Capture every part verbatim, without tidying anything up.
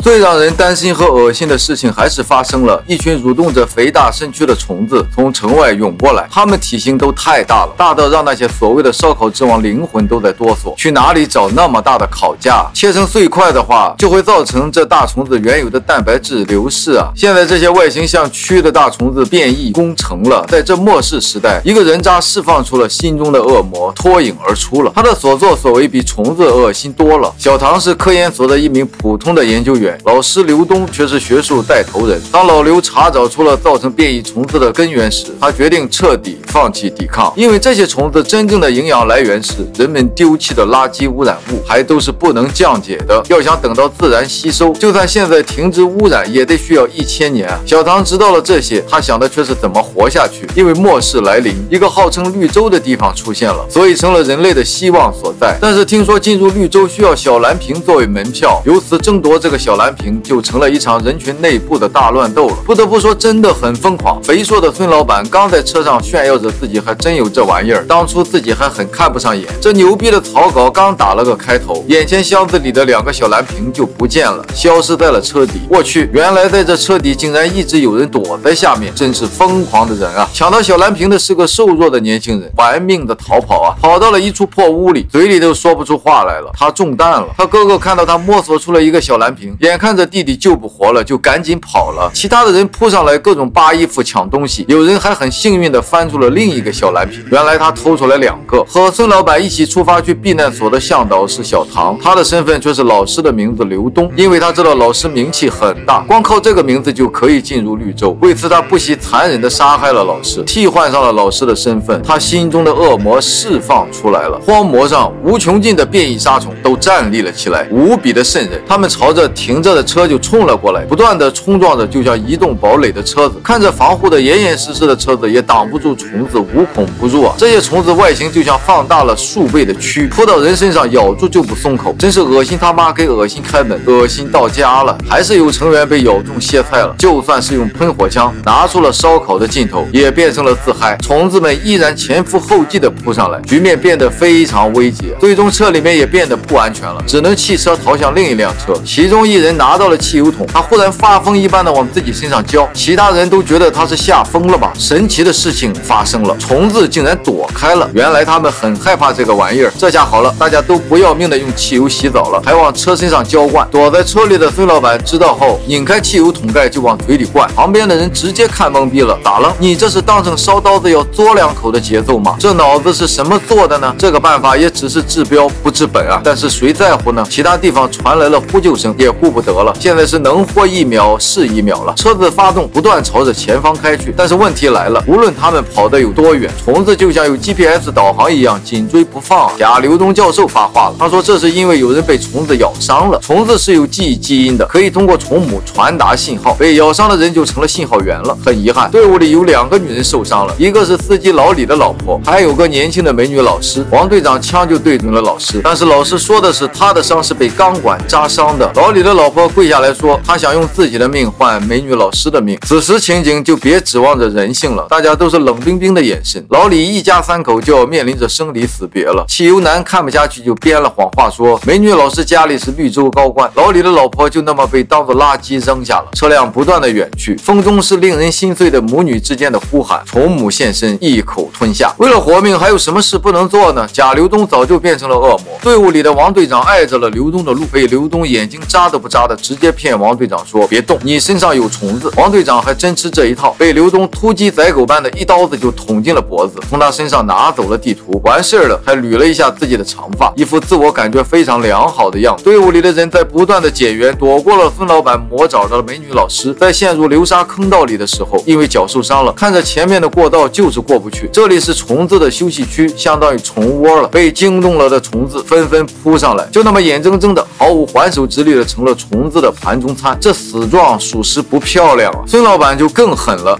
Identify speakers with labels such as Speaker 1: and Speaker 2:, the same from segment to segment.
Speaker 1: 最让人担心和恶心的事情还是发生了，一群蠕动着肥大身躯的虫子从城外涌过来，它们体型都太大了，大到让那些所谓的烧烤之王灵魂都在哆嗦。去哪里找那么大的烤架？切成碎块的话，就会造成这大虫子原有的蛋白质流失啊！现在这些外形像蛆的大虫子变异攻城了，在这末世时代，一个人渣释放出了心中的恶魔，脱颖而出了。他的所作所为比虫子恶心多了。小唐是科研所的一名普通的研究员，老师刘东却是学术带头人。当老刘查找出了造成变异虫子的根源时，他决定彻底放弃抵抗，因为这些虫子真正的营养来源是人们丢弃的垃圾污染物，还都是不能降解的。要想等到自然吸收，就算现在停止污染，也得需要一千年啊！小唐知道了这些，他想的却是怎么活下去。因为末世来临，一个号称绿洲的地方出现了，所以成了人类的希望所在。但是听说进入绿洲需要小蓝瓶作为门票，由此争夺这个小蓝瓶就成了一场人群内部的大乱斗了。不得不说，真的很疯狂。肥硕的孙老板刚在车上炫耀着自己还真有这玩意儿，当初自己还很看不上眼。这牛逼的草稿刚打了个开头，眼前箱子里的两个小蓝瓶就不见了，消失在了车底。我去，原来在这车底竟然一直有人躲在下面，真是疯狂的人啊！抢到小蓝瓶的是个瘦弱的年轻人，玩命的逃跑啊，跑到了一处破屋里，嘴里都说不出话来了。他中弹了，他哥哥看到他摸索出了一个小蓝瓶，眼看着弟弟救不活了，就赶紧跑了。其他的人扑上来各种扒衣服抢东西，有人还很幸运的翻出了另一个小蓝瓶，原来他偷出来两个。和孙老板一起出发去避难所的向导是小唐，他的身份却是老师的名字刘东，因为他知道老师名气很大，光靠这个名字就可以进入绿洲。为此他不惜残忍的杀害了老师，替换上了老师的身份，他心中的恶魔释放出来了。荒漠上无穷尽的变异杀虫都站立了起来，无比的瘆人。他们朝着停着的车就冲了过来，不断的冲撞着，就像移动堡垒的车子。看着防护的严严实实的车子，也挡不住虫子无孔不入啊！这些虫子外形就像放大了数倍的蛆，扑到人身上咬住就不松口，真是恶心他妈给恶心开门，恶心到家了。还是有成员被咬中歇菜了，就算是用喷火枪拿出了烧烤的劲头，也变成了自嗨。虫子们依然前赴后继的扑上来，局面变得非常危急，最终车里面也变得不安全了，只能弃车逃向另一辆车。其中一人拿到了汽油桶，他忽然发疯一般的往自己身上浇，其他人都觉得他是吓疯了吧。神奇的事情发生了，虫子竟然躲开了，原来他们很害怕这个玩意儿。这下好了，大家都不要命的用汽油洗澡了，还往车身上浇灌。躲在车里的孙老板知道后，拧开汽油桶盖就往嘴里灌，旁边的人直接看懵逼了，咋了？你这是当成烧刀子要嘬两口的节奏吗？这脑子是什么做的呢？这个办法也只是治标不治本啊，但是谁在乎呢？其他地方传来了呼救声，也顾不得了，现在是能活一秒是一秒了。车子发动，不断朝着前方开去，但是问题来了，无论他们跑得有多远，虫子就像有 G P S 导航一样紧追不放。贾刘东教授发话了，他说这是因为有人被虫子咬伤了，虫子是有记忆基因的，可以通过虫母传达信号，被咬伤的人就成了信号源了。很遗憾，队伍里有两个女人受伤了，一个是司机老李的老婆，还有个年轻的美女老师。王队长枪就对准了老师，但是老师说的是他的伤是被钢管扎伤的。老李的老婆跪下来说，他想用自己的命换美女老师的命。此时情景就别指望着人性了，大家都是冷冰冰的眼神。老李一家三口就要面临着生离死别了。汽油男看不下去就编了谎话说，美女老师家里是绿洲高官，老李的老婆就那么被当作垃圾扔下了。车辆不断的远去，风中是令人心碎的母女之间的呼喊，虫母现身一口吞下。为了活命还有什么事不能做呢？贾刘东早就变成了恶魔。队伍里的王队长碍着了刘东的路，被刘东眼睛眨都不眨的直接骗王队长说别动，你身上有虫子。王队长还真吃这一套，被刘东突击宰狗般的一刀子就捅进了脖子，从他身上拿走了地图，完事儿了还捋了一下自己的长发，一副自我感觉非常良好的样子。队伍里的人在不断的减员，躲过了孙老板魔爪的美女老师。在陷入流沙坑道里的时候，因为脚受伤了，看着前面的过道就是过不去。这里是虫子的休息区，相当于虫窝了，被惊动了的虫子纷纷扑上来，就那么眼睁睁的毫无还手之力的成了虫子的盘中餐。这死状属实不漂亮啊！孙老板就更狠了。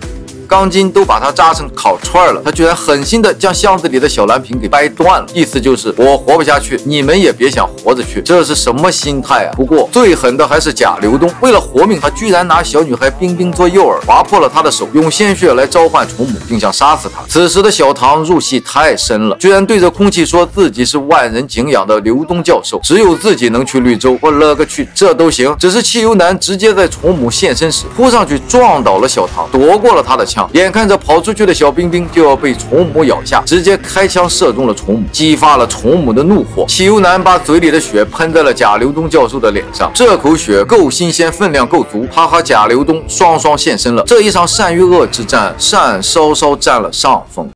Speaker 1: 钢筋都把他扎成烤串了，他居然狠心的将箱子里的小蓝瓶给掰断了，意思就是我活不下去，你们也别想活着去。这是什么心态啊？不过最狠的还是贾流东，为了活命，他居然拿小女孩冰冰做诱饵，划破了她的手，用鲜血来召唤虫母，并想杀死她。此时的小唐入戏太深了，居然对着空气说自己是万人敬仰的流东教授，只有自己能去绿洲。我勒个去，这都行！只是汽油男直接在虫母现身时扑上去撞倒了小唐，夺过了他的枪。眼看着跑出去的小冰冰就要被虫母咬下，直接开枪射中了虫母，激发了虫母的怒火。汽油男把嘴里的血喷在了贾流东教授的脸上，这口血够新鲜，分量够足，他和贾流东双双现身了。这一场善与恶之战，善稍稍占了上风。